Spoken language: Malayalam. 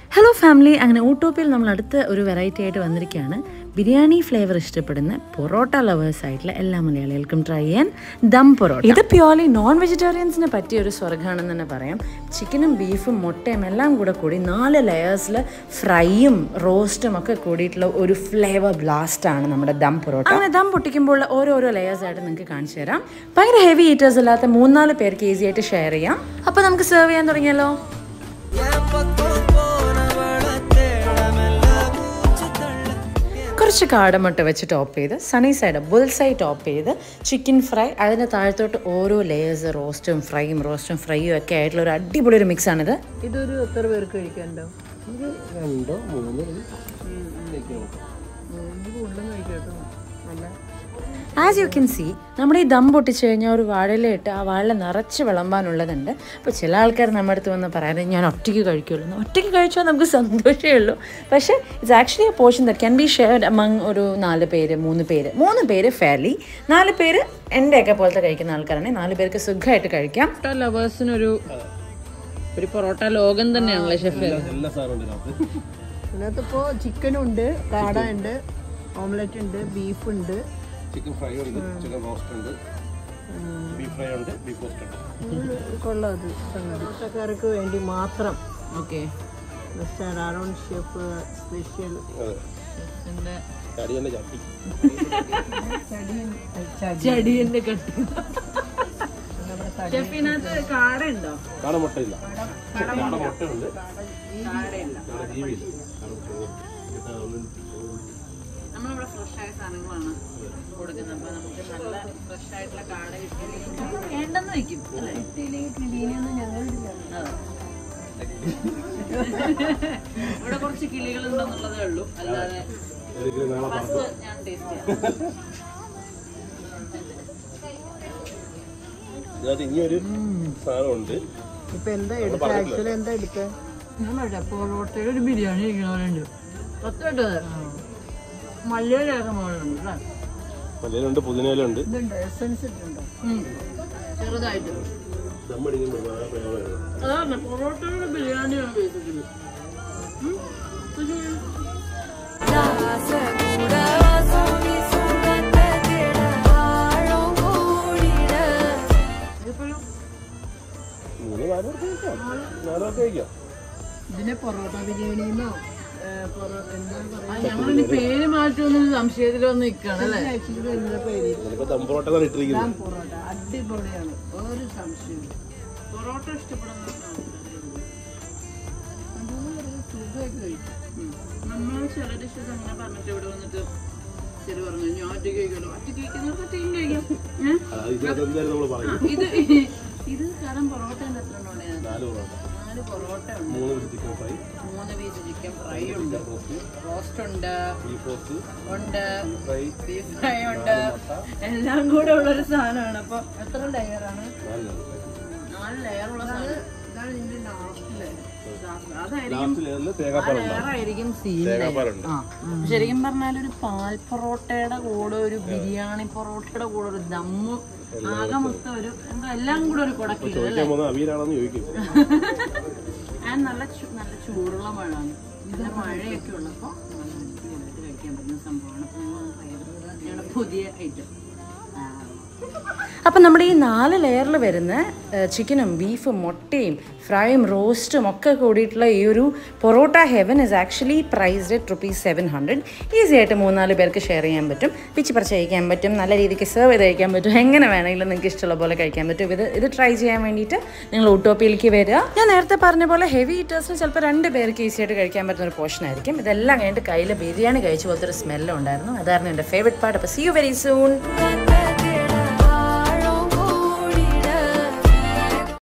ഹലോ ഫാമിലി, അങ്ങനെ ഊട്ടോപ്പിയിൽ നമ്മൾ അടുത്ത ഒരു വെറൈറ്റി ആയിട്ട് വന്നിരിക്കുകയാണ്. ബിരിയാണി ഫ്ലേവർ ഇഷ്ടപ്പെടുന്ന പൊറോട്ട ലവേഴ്സ് ആയിട്ടുള്ള എല്ലാ മലയാളികൾക്കും ട്രൈ ചെയ്യാൻ ദം പൊറോട്ട. ഇത് പ്യോർലി നോൺ വെജിറ്റേറിയൻസിന് പറ്റിയ ഒരു സ്വർഗ്ഗമാണെന്ന് തന്നെ പറയാം. ചിക്കനും ബീഫും മുട്ടയും എല്ലാം കൂടി 4 ലെയേഴ്സിൽ ഫ്രൈയും റോസ്റ്റും ഒക്കെ കൂടിയിട്ടുള്ള ഒരു ഫ്ലേവർ ബ്ലാസ്റ്റാണ് നമ്മുടെ ദം പൊറോട്ട. അങ്ങനെ ദം പൊട്ടിക്കുമ്പോൾ ഓരോരോ ലെയേഴ്സ് ആയിട്ട് നിങ്ങൾക്ക് കാണിച്ചു തരാം. ഭയങ്കര ഹെവി ഈറ്റേഴ്സ് അല്ലാത്ത 3-4 പേർക്ക് ഈസി ആയിട്ട് ഷെയർ ചെയ്യാം. അപ്പോൾ നമുക്ക് സെർവ് ചെയ്യാൻ തുടങ്ങിയല്ലോ. കുറച്ച് കാടമുട്ട വെച്ച് ടോപ്പ് ചെയ്ത് സണി സൈഡ് ബുൾസൈ ടോപ്പ് ചെയ്ത് ചിക്കൻ ഫ്രൈ, അതിന് താഴത്തോട്ട് ഓരോ ലേയേഴ്സ് റോസ്റ്റും ഫ്രൈയും ഒക്കെ ആയിട്ടുള്ള ഒരു അടിപൊളി ഒരു മിക്സാണിത്. ഇതൊരു എത്ര പേർക്ക് കഴിക്കാനുണ്ടോ? 2 3 കഴിക്കട്ടോ. നല്ല ആസ് യു ക്യാൻ സീ, നമ്മുടെ ഈ ദം പൊട്ടിച്ച് കഴിഞ്ഞാൽ ഒരു വാഴയിലിട്ട് ആ വാഴ നിറച്ച് വിളമ്പാനുള്ളതുണ്ട്. അപ്പോൾ ചില ആൾക്കാർ നമ്മുടെ അടുത്ത് വന്ന് പറയാറ് ഞാൻ ഒറ്റയ്ക്ക് കഴിക്കുള്ളൂ. ഒറ്റയ്ക്ക് കഴിച്ചാൽ നമുക്ക് സന്തോഷമേ ഉള്ളൂ. പക്ഷേ it's actually a portion that can be shared among ഒരു 4 പേര് 3 പേര് ഫെയർലി. 4 പേര് എൻ്റെയൊക്കെ പോലത്തെ കഴിക്കുന്ന ആൾക്കാരാണെങ്കിൽ 4 പേർക്ക് സുഖമായിട്ട് കഴിക്കാം. പൊറോട്ട ലവേഴ്സിനൊരു പൊറോട്ട ലോകം തന്നെയാണല്ലേ ഷെഫ്. ഇതിനകത്തിപ്പോൾ ചിക്കനുണ്ട്, കാട ഉണ്ട്, ഓംലെറ്റ് ഉണ്ട്, ബീഫ് ഉണ്ട്, ചിക്കൻ ഫ്രൈ ഉണ്ട്, ചിക്കൻ റോസ്റ്റ് ഉണ്ട്, ബീഫ് ഫ്രൈ ഉണ്ട്, ബീഫ് റോസ്റ്റ് ഉണ്ട്. കൊള്ളാം. അത് പൊറോട്ടക്കാർക്ക് വേണ്ടി മാത്രം. Okay, mister Arun chef special. ചടിയന്റെ കട്ടി. ഷെഫിനകത്ത് കാട ഉണ്ടോ? കാട മുട്ടയില്ല. മുട്ടയുണ്ട്, നമ്മളിവിടെ ഫ്രഷ് ആയ സാധനങ്ങളാണ് കൊടുക്കുന്നത്. അപ്പൊ നമുക്ക് നല്ല ഫ്രഷ് ആയിട്ടുള്ള കാട വേണ്ടെന്ന് വയ്ക്കും. ഇവിടെ കുറച്ച് കിളികൾ ഉണ്ടെന്നുള്ളതേ ഉള്ളൂ, അല്ലാതെ ഞാൻ ടേസ്റ്റ് ചെയ്യാം. ഇനിയൊരു സാധനമുണ്ട്. ഇപ്പൊ എന്താ എടുത്ത? ആക്ച്വലി എന്താ എടുത്ത? പൊറോട്ടയുടെ ഒരു ബിരിയാണി ഇരിക്കണവരുണ്ട്. മല്ലിയിലുണ്ട്, പുതിനയിലുണ്ട്, എസൻസ് ഇട്ടുണ്ടോ? ചെറുതായിട്ട്. അതാണ് പൊറോട്ടയുടെ ബിരിയാണിയാണ് ബേസിക്കലി. ഇതിനെ പൊറോട്ട ബിരിയാണിന്നോ ഞങ്ങളിനി പേര് മാറ്റുമെന്ന് സംശയത്തിലൊന്നും നിൽക്കണം അല്ലേ? പൊറോട്ട അടിപൊളിയാണ്, ഒരു സംശയം. പൊറോട്ട ഇഷ്ടപ്പെടുന്ന സുഖമായിട്ട് കഴിക്കും. നമ്മൾ ചില ഡിഷസ് അങ്ങനെ പറഞ്ഞിട്ട് ഇവിടെ വന്നിട്ട് ശരി പറഞ്ഞു ഞാൻ ഒറ്റയ്ക്ക് കഴിക്കുമല്ലോ. ഒറ്റയ്ക്ക് കഴിക്കുന്നവർക്ക് ഒറ്റയ്ക്കും കഴിക്കാം. ഇത് കാരണം പൊറോട്ടേൻ്റെ എത്ര ഉണ്ടോ? 4 പൊറോട്ട ഉണ്ട്, 3 പീസ് ചിക്കൻ ഫ്രൈ ഉണ്ട്, റോസ്റ്റ് ഉണ്ട്, ഉണ്ട്, ബീഫ് ഫ്രൈ ഉണ്ട്, എല്ലാം കൂടെ ഉള്ളൊരു സാധനമാണ്. അപ്പൊ എത്ര ലെയറാണ്? 4 ലെയറുള്ള സാധനം. ഇതാണ് ഇതിന്റെ ലാസ്റ്റ് ലെയർ. ലെയറായിരിക്കും ശരിക്കും പറഞ്ഞാൽ ഒരു പാൽ പൊറോട്ടയുടെ കൂടെ ഒരു ബിരിയാണി പൊറോട്ടയുടെ കൂടെ ഒരു ദമ്മ്, ആകെ മൊത്തം ഒരു എന്താ എല്ലാം കൂടെ ഒരു കുടക്കില്ല. നല്ല ചൂടുള്ള മഴയാണ്. ഇതിന്റെ മഴയൊക്കെ ഉള്ളപ്പോൾ കഴിക്കാൻ പറ്റുന്ന സംഭവമാണ്. ഞങ്ങളുടെ പുതിയ ഐറ്റം. അപ്പം നമ്മുടെ ഈ 4 ലെയറിൽ വരുന്ന ചിക്കനും ബീഫും മുട്ടയും ഫ്രൈയും റോസ്റ്റും ഒക്കെ കൂടിയിട്ടുള്ള ഈ ഒരു parotta heaven is actually priced at ₹700. Easy ആയിട്ട് 3-4 പേർക്ക് ഷെയർ ചെയ്യാൻ പറ്റും, പിച്ച് പറിച്ച് കഴിക്കാൻ പറ്റും, നല്ല രീതിക്ക് സെർവ് ചെയ്ത് കഴിക്കാൻ പറ്റും. എങ്ങനെ വേണമെങ്കിലും നിങ്ങൾക്ക് ഇഷ്ടമുള്ള പോലെ കഴിക്കാൻ പറ്റും. ഇത് ട്രൈ ചെയ്യാൻ വേണ്ടിയിട്ട് നിങ്ങൾ ഊട്ടോപ്പിയിലേക്ക് വരിക. ഞാൻ നേരത്തെ പറഞ്ഞ പോലെ ഹെവി ഈറ്റേഴ്സിന് ചിലപ്പോൾ 2 പേർക്ക് ഈസി ആയിട്ട് കഴിക്കാൻ പറ്റുന്ന ഒരു പോർഷൻ ആയിരിക്കും. ഇതെല്ലാം കഴിഞ്ഞിട്ട് കയ്യിൽ ബിരിയാണി കഴിച്ച പോലത്തെ ഒരു സ്മെല്ലും ഉണ്ടായിരുന്നു. അതായിരുന്നു എൻ്റെ ഫേവറേറ്റ് പാർട്ട്. അപ്പോൾ സീ യു വെരി സൂൺ.